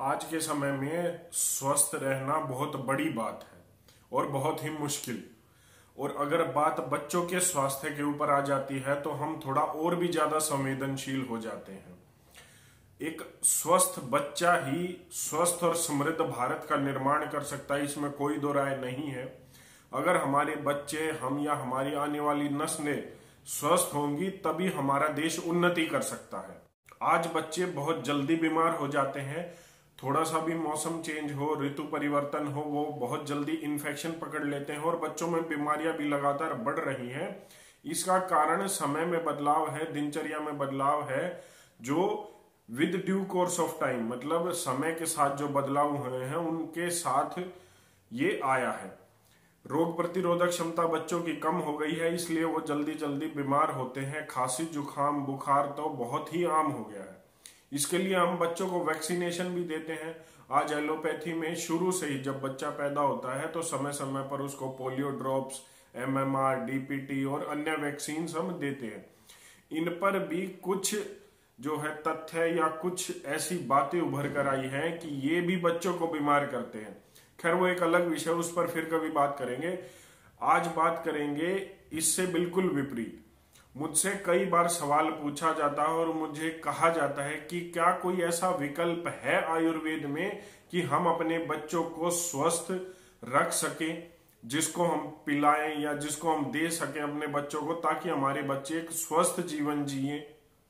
आज के समय में स्वस्थ रहना बहुत बड़ी बात है और बहुत ही मुश्किल। और अगर बात बच्चों के स्वास्थ्य के ऊपर आ जाती है तो हम थोड़ा और भी ज्यादा संवेदनशील हो जाते हैं। एक स्वस्थ बच्चा ही स्वस्थ और समृद्ध भारत का निर्माण कर सकता है, इसमें कोई दो राय नहीं है। अगर हमारे बच्चे, हम या हमारी आने वाली नस्लें स्वस्थ होंगी तभी हमारा देश उन्नति कर सकता है। आज बच्चे बहुत जल्दी बीमार हो जाते हैं, थोड़ा सा भी मौसम चेंज हो, ऋतु परिवर्तन हो, वो बहुत जल्दी इन्फेक्शन पकड़ लेते हैं और बच्चों में बीमारियां भी लगातार बढ़ रही हैं। इसका कारण समय में बदलाव है, दिनचर्या में बदलाव है, जो with due course of time, मतलब समय के साथ जो बदलाव हुए हैं उनके साथ ये आया है। रोग प्रतिरोधक क्षमता बच्चों की कम हो गई है, इसलिए वो जल्दी जल्दी बीमार होते हैं। खांसी, जुकाम, बुखार तो बहुत ही आम हो गया है। इसके लिए हम बच्चों को वैक्सीनेशन भी देते हैं। आज एलोपैथी में शुरू से ही जब बच्चा पैदा होता है तो समय समय पर उसको पोलियो ड्रॉप्स, MMR, DPT और अन्य वैक्सीन हम देते हैं। इन पर भी कुछ जो है तथ्य या कुछ ऐसी बातें उभर कर आई हैं कि ये भी बच्चों को बीमार करते हैं। खैर वो एक अलग विषय, उस पर फिर कभी बात करेंगे। आज बात करेंगे इससे बिल्कुल विपरीत। मुझसे कई बार सवाल पूछा जाता है और मुझे कहा जाता है कि क्या कोई ऐसा विकल्प है आयुर्वेद में कि हम अपने बच्चों को स्वस्थ रख सकें, जिसको हम पिलाएं या जिसको हम दे सकें अपने बच्चों को, ताकि हमारे बच्चे एक स्वस्थ जीवन जिए।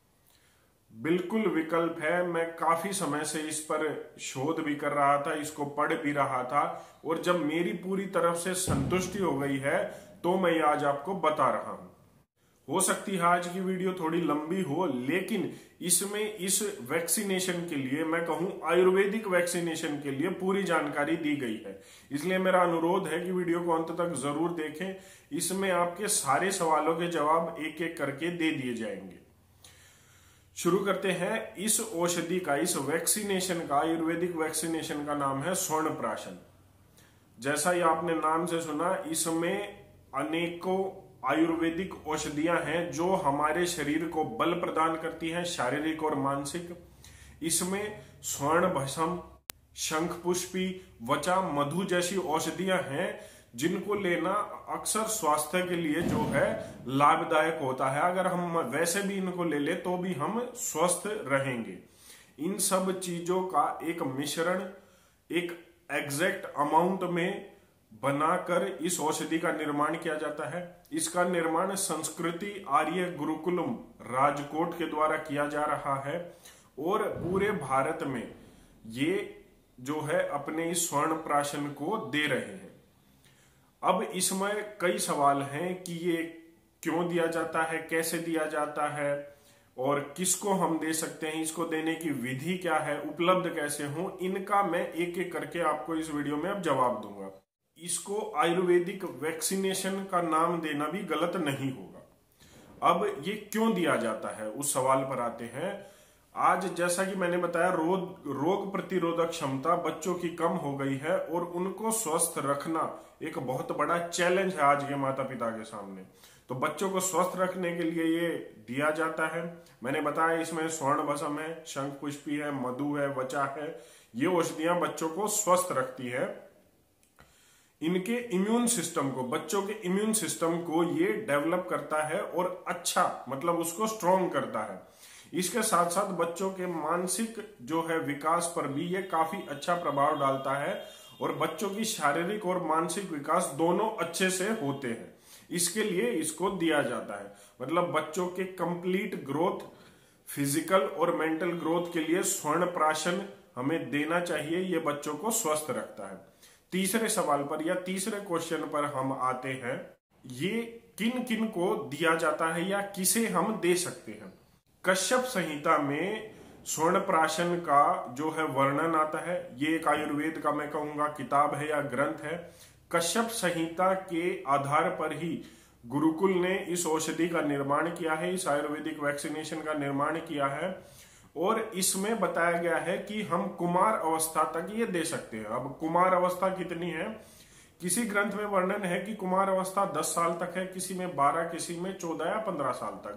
बिल्कुल विकल्प है। मैं काफी समय से इस पर शोध भी कर रहा था, इसको पढ़ भी रहा था, और जब मेरी पूरी तरफ से संतुष्टि हो गई है तो मैं आज आपको बता रहा हूं। हो सकती है आज की वीडियो थोड़ी लंबी हो, लेकिन इसमें इस वैक्सीनेशन के लिए, मैं कहूं आयुर्वेदिक वैक्सीनेशन के लिए पूरी जानकारी दी गई है। इसलिए मेरा अनुरोध है कि वीडियो को अंत तक जरूर देखें। इसमें आपके सारे सवालों के जवाब एक एक करके दे दिए जाएंगे। शुरू करते हैं। इस औषधि का, इस वैक्सीनेशन का, आयुर्वेदिक वैक्सीनेशन का नाम है स्वर्णप्राशन। जैसा ही आपने नाम से सुना, इसमें अनेकों आयुर्वेदिक औषधियां हैं जो हमारे शरीर को बल प्रदान करती हैं, शारीरिक और मानसिक। इसमें स्वर्ण भस्म, शंख पुष्पी, वचा, मधु जैसी औषधियां हैं जिनको लेना अक्सर स्वास्थ्य के लिए जो है लाभदायक होता है। अगर हम वैसे भी इनको ले ले तो भी हम स्वस्थ रहेंगे। इन सब चीजों का एक मिश्रण एक एग्जैक्ट अमाउंट में बनाकर इस औषधि का निर्माण किया जाता है। इसका निर्माण संस्कृति आर्य गुरुकुलम राजकोट के द्वारा किया जा रहा है और पूरे भारत में ये जो है अपने इस स्वर्ण प्राशन को दे रहे हैं। अब इसमें कई सवाल हैं कि ये क्यों दिया जाता है, कैसे दिया जाता है और किसको हम दे सकते हैं, इसको देने की विधि क्या है, उपलब्ध कैसे हो, इनका मैं एक एक करके आपको इस वीडियो में अब जवाब दूंगा। इसको आयुर्वेदिक वैक्सीनेशन का नाम देना भी गलत नहीं होगा। अब ये क्यों दिया जाता है, उस सवाल पर आते हैं। आज जैसा कि मैंने बताया, रोग प्रतिरोधक क्षमता बच्चों की कम हो गई है और उनको स्वस्थ रखना एक बहुत बड़ा चैलेंज है आज के माता पिता के सामने। तो बच्चों को स्वस्थ रखने के लिए ये दिया जाता है। मैंने बताया इसमें स्वर्ण भस्म है, शंख पुष्पी है, मधु है, वचा है। ये औषधियां बच्चों को स्वस्थ रखती है। इनके इम्यून सिस्टम को, बच्चों के इम्यून सिस्टम को ये डेवलप करता है और अच्छा, मतलब उसको स्ट्रॉन्ग करता है। इसके साथ साथ बच्चों के मानसिक जो है विकास पर भी ये काफी अच्छा प्रभाव डालता है और बच्चों की शारीरिक और मानसिक विकास दोनों अच्छे से होते हैं। इसके लिए इसको दिया जाता है। मतलब बच्चों के कंप्लीट ग्रोथ, फिजिकल और मेंटल ग्रोथ के लिए स्वर्ण प्राशन हमें देना चाहिए। ये बच्चों को स्वस्थ रखता है। तीसरे सवाल पर या तीसरे क्वेश्चन पर हम आते हैं। ये किन किन को दिया जाता है या किसे हम दे सकते हैं। कश्यप संहिता में स्वर्ण प्राशन का जो है वर्णन आता है। ये एक आयुर्वेद का, मैं कहूंगा, किताब है या ग्रंथ है। कश्यप संहिता के आधार पर ही गुरुकुल ने इस औषधि का निर्माण किया है, इस आयुर्वेदिक वैक्सीनेशन का निर्माण किया है और इसमें बताया गया है कि हम कुमार अवस्था तक ये दे सकते हैं। अब कुमार अवस्था कितनी है, किसी ग्रंथ में वर्णन है कि कुमार अवस्था 10 साल तक है, किसी में 12, किसी में 14 या 15 साल तक।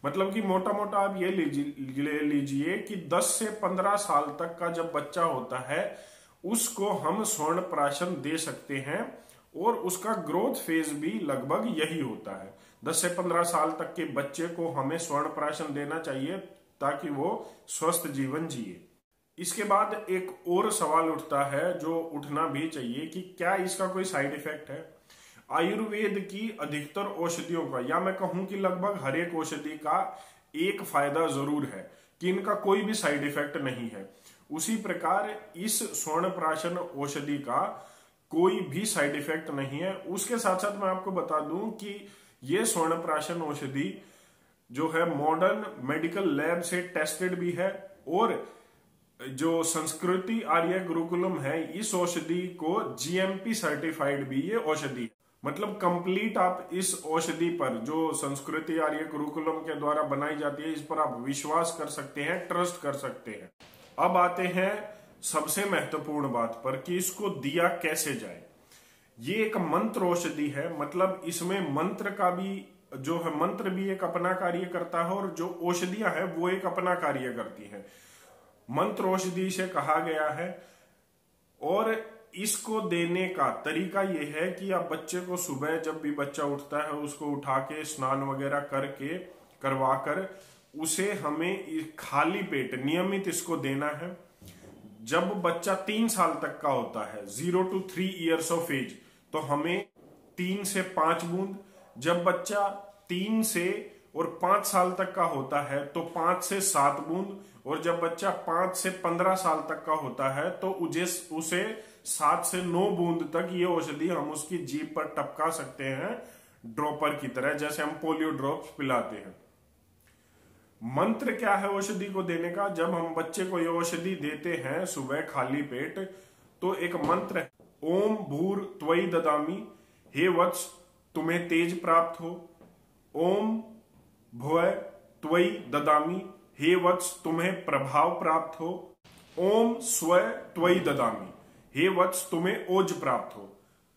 मतलब कि मोटा मोटा आप ये ले लीजिए कि 10 से 15 साल तक का जब बच्चा होता है उसको हम स्वर्ण प्राशन दे सकते हैं, और उसका ग्रोथ फेज भी लगभग यही होता है। 10 से 15 साल तक के बच्चे को हमें स्वर्ण प्राशन देना चाहिए ताकि वो स्वस्थ जीवन जिए। इसके बाद एक और सवाल उठता है जो उठना भी चाहिए कि क्या इसका कोई साइड इफेक्ट है। आयुर्वेद की अधिकतर औषधियों का, या मैं कहूं कि लगभग हर एक औषधि का एक फायदा जरूर है कि इनका कोई भी साइड इफेक्ट नहीं है। उसी प्रकार इस स्वर्ण प्राशन औषधि का कोई भी साइड इफेक्ट नहीं है। उसके साथ साथ मैं आपको बता दूं कि ये स्वर्ण प्राशन औषधि जो है मॉडर्न मेडिकल लैब से टेस्टेड भी है, और जो संस्कृति आर्य गुरुकुलम है इस औषधि को जीएमपी सर्टिफाइड भी ये औषधि है। मतलब कंप्लीट आप इस औषधि पर जो संस्कृति आर्य गुरुकुलम के द्वारा बनाई जाती है इस पर आप विश्वास कर सकते हैं, ट्रस्ट कर सकते हैं। अब आते हैं सबसे महत्वपूर्ण बात पर कि इसको दिया कैसे जाए। ये एक मंत्र औषधि है, मतलब इसमें मंत्र का भी जो है मंत्र भी एक अपना कार्य करता है, और जो औषधियां हैं वो एक अपना कार्य करती हैं। मंत्र औषधि से कहा गया है, और इसको देने का तरीका यह है कि आप बच्चे को सुबह जब भी बच्चा उठता है उसको उठा के स्नान वगैरह करके करवाकर उसे हमें खाली पेट नियमित इसको देना है। जब बच्चा 3 साल तक का होता है, 0 to 3 years ऑफ एज, तो हमें 3 से 5 बूंद। जब बच्चा 3 से और 5 साल तक का होता है तो 5 से 7 बूंद, और जब बच्चा 5 से 15 साल तक का होता है तो उसे 7 से 9 बूंद तक ये औषधि हम उसकी जीभ पर टपका सकते हैं, ड्रॉपर की तरह, जैसे हम पोलियो ड्रॉप्स पिलाते हैं। मंत्र क्या है औषधि को देने का? जब हम बच्चे को ये औषधि देते हैं सुबह खाली पेट, तो एक मंत्र है, ओम भूर त्वयि ददामी, हे वत्स तुम्हें तेज प्राप्त हो। ओम भुव त्वयि ददामी, हे वत्स तुम्हें प्रभाव प्राप्त हो। ओम स्व त्वयि ददामी, हे वत्स तुम्हें ओज प्राप्त हो।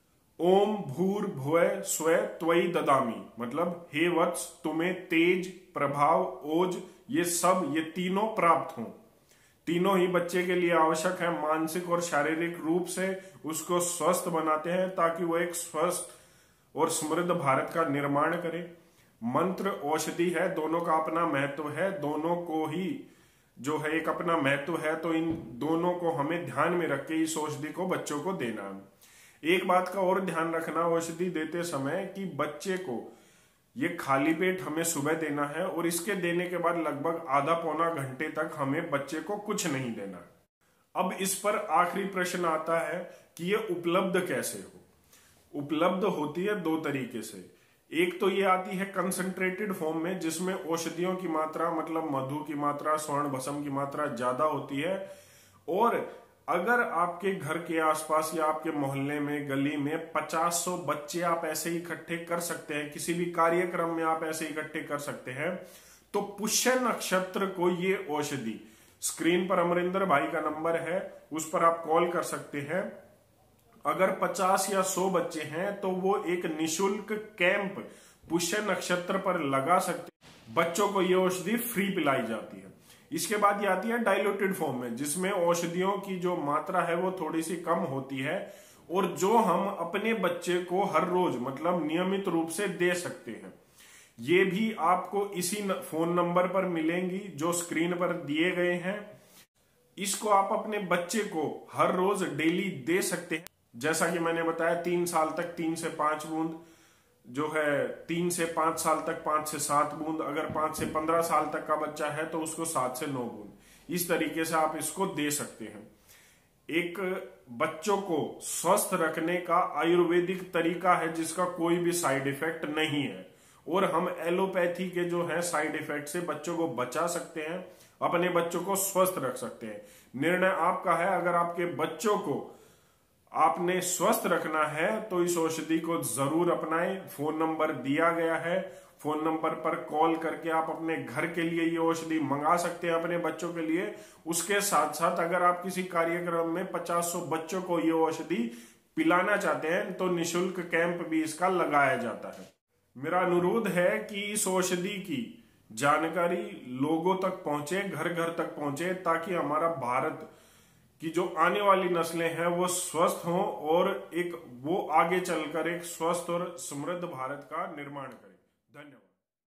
ओम भूर भुव स्व त्वयि ददामी, मतलब हे वत्स तुम्हें तेज, प्रभाव, ओज ये तीनों प्राप्त हों। तीनों ही बच्चे के लिए आवश्यक है, मानसिक और शारीरिक रूप से उसको स्वस्थ बनाते हैं ताकि वो एक स्वस्थ और समृद्ध भारत का निर्माण करे। मंत्र औषधि है, दोनों का अपना महत्व है, दोनों को ही जो है एक अपना महत्व है, तो इन दोनों को हमें ध्यान में रख के इस औषधि को बच्चों को देना है। एक बात का और ध्यान रखना औषधि देते समय कि बच्चे को ये खाली पेट हमें सुबह देना है, और इसके देने के बाद लगभग आधा पौना घंटे तक हमें बच्चे को कुछ नहीं देना। अब इस पर आखिरी प्रश्न आता है कि ये उपलब्ध कैसे हो। उपलब्ध होती है 2 तरीके से। एक तो ये आती है कंसंट्रेटेड फॉर्म में, जिसमें औषधियों की मात्रा, मतलब मधु की मात्रा, स्वर्ण भस्म की मात्रा ज्यादा होती है, और अगर आपके घर के आसपास या आपके मोहल्ले में, गली में 50-100 बच्चे आप ऐसे इकट्ठे कर सकते हैं, किसी भी कार्यक्रम में आप ऐसे इकट्ठे कर सकते हैं, तो पुष्य नक्षत्र को ये औषधि, स्क्रीन पर अमरिंदर भाई का नंबर है, उस पर आप कॉल कर सकते हैं। अगर 50 या 100 बच्चे हैं तो वो एक निशुल्क कैंप पुष्य नक्षत्र पर लगा सकते हैं। बच्चों को ये औषधि फ्री पिलाई जाती है। इसके बाद ये आती है डाइल्यूटेड फॉर्म में, जिसमें औषधियों की जो मात्रा है वो थोड़ी सी कम होती है, और जो हम अपने बच्चे को हर रोज मतलब नियमित रूप से दे सकते हैं। ये भी आपको इसी फोन नंबर पर मिलेंगी जो स्क्रीन पर दिए गए हैं। इसको आप अपने बच्चे को हर रोज डेली दे सकते हैं। जैसा कि मैंने बताया 3 साल तक 3 से 5 बूंद, जो है 3 से 5 साल तक 5 से 7 बूंद, अगर 5 से 15 साल तक का बच्चा है तो उसको 7 से 9 बूंद। इस तरीके से आप इसको दे सकते हैं। एक बच्चों को स्वस्थ रखने का आयुर्वेदिक तरीका है जिसका कोई भी साइड इफेक्ट नहीं है, और हम एलोपैथी के जो है साइड इफेक्ट से बच्चों को बचा सकते हैं, अपने बच्चों को स्वस्थ रख सकते हैं। निर्णय आपका है। अगर आपके बच्चों को आपने स्वस्थ रखना है तो इस औषधि को जरूर अपनाएं। फोन नंबर दिया गया है, फोन नंबर पर कॉल करके आप अपने घर के लिए ये औषधि मंगा सकते हैं अपने बच्चों के लिए। उसके साथ साथ अगर आप किसी कार्यक्रम में 50-100 बच्चों को ये औषधि पिलाना चाहते हैं तो निशुल्क कैंप भी इसका लगाया जाता है। मेरा अनुरोध है कि इस औषधि की जानकारी लोगों तक पहुंचे, घर घर तक पहुंचे, ताकि हमारा भारत की जो आने वाली नस्लें हैं वो स्वस्थ हों और एक वो आगे चलकर एक स्वस्थ और समृद्ध भारत का निर्माण करें। धन्यवाद।